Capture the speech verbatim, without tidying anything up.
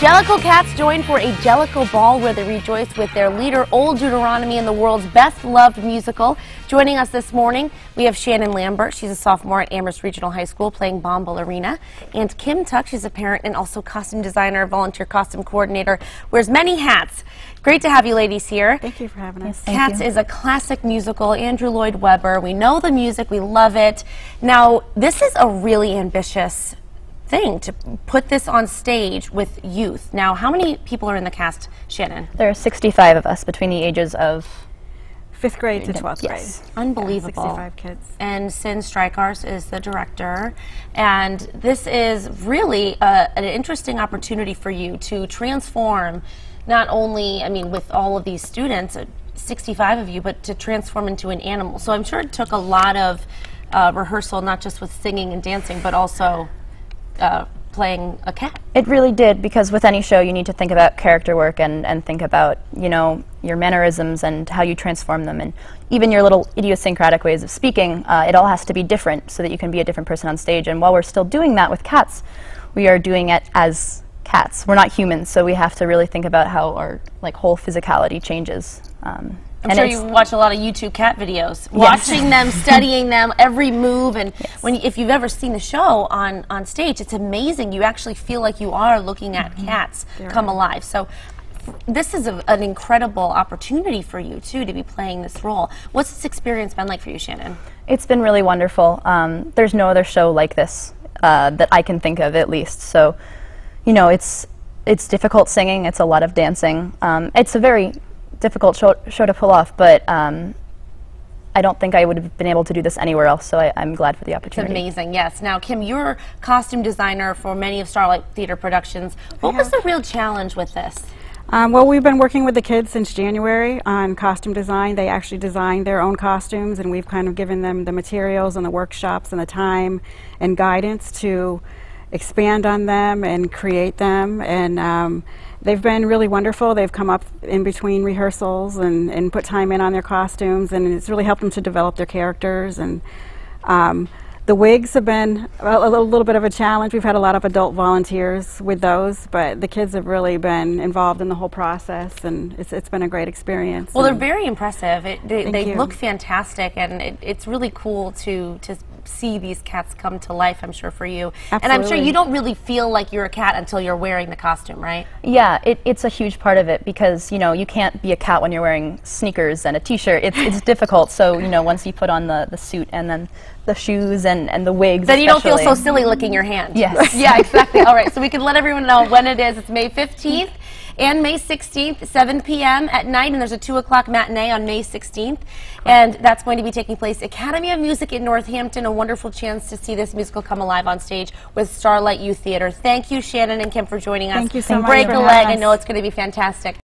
Jellicle Cats join for a Jellicle Ball where they rejoice with their leader, Old Deuteronomy, in the world's best-loved musical. Joining us this morning, we have Shannon Lambert. She's a sophomore at Amherst Regional High School playing Bombalurina. And Kim Tuck, she's a parent and also costume designer, volunteer costume coordinator, wears many hats. Great to have you ladies here. Thank you for having us. Yes, Cats is a classic musical, Andrew Lloyd Webber. We know the music, we love it. Now, this is a really ambitious thing to put this on stage with youth. Now, how many people are in the cast, Shannon? There are sixty-five of us between the ages of fifth grade to twelfth yes. grade. Unbelievable. Yeah, sixty-five kids. And Sin Strykars is the director. And this is really a, an interesting opportunity for you to transform not only, I mean, with all of these students, sixty-five of you, but to transform into an animal. So I'm sure it took a lot of uh, rehearsal, not just with singing and dancing, but also Uh, playing a cat. It really did, because with any show you need to think about character work and, and think about, you know, your mannerisms and how you transform them, and even your little idiosyncratic ways of speaking. Uh, it all has to be different so that you can be a different person on stage. And while we're still doing that with cats, we are doing it as cats. We're not humans, so we have to really think about how our like whole physicality changes. Um, I'm and sure you watch a lot of YouTube cat videos, yes. watching them, studying them, every move, and yes. when you, if you've ever seen the show on, on stage, it's amazing. You actually feel like you are looking at mm-hmm. cats They're come right. alive. So this is a, an incredible opportunity for you, too, to be playing this role. What's this experience been like for you, Shannon? It's been really wonderful. Um, there's no other show like this uh, that I can think of, at least. So, you know, it's, it's difficult singing. It's a lot of dancing. Um, it's a very difficult show, show to pull off, but um, I don't think I would have been able to do this anywhere else, so I, I'm glad for the opportunity. It's amazing, yes. Now, Kim, you're costume designer for many of Starlight Theater productions. What was the real challenge with this? Um, well, we've been working with the kids since January on costume design. They actually designed their own costumes, and we've kind of given them the materials and the workshops and the time and guidance to expand on them and create them. And um, they've been really wonderful. They've come up in between rehearsals and, and put time in on their costumes, and it's really helped them to develop their characters. And um, the wigs have been a, a little, little bit of a challenge. We've had a lot of adult volunteers with those, but the kids have really been involved in the whole process, and it's, it's been a great experience. Well, they're very impressive. It, they they you. look fantastic, and it, it's really cool to to see these cats come to life, I'm sure, for you. Absolutely. And I'm sure you don't really feel like you're a cat until you're wearing the costume, right? Yeah, it, it's a huge part of it, because, you know, you can't be a cat when you're wearing sneakers and a t-shirt. It's, it's difficult, so, you know, once you put on the, the suit and then the shoes and, and the wigs, then you don't feel especially. so silly licking your hand. Yes. Yeah, exactly. All right, so we can let everyone know when it is. It's May fifteenth. And May sixteenth, seven p m at night, and there's a two o'clock matinee on May sixteenth, and that's going to be taking place Academy of Music in Northampton. A wonderful chance to see this musical come alive on stage with Starlight Youth Theater. Thank you, Shannon and Kim, for joining us. Thank you so much. Break for a leg. us. I know it's going to be fantastic.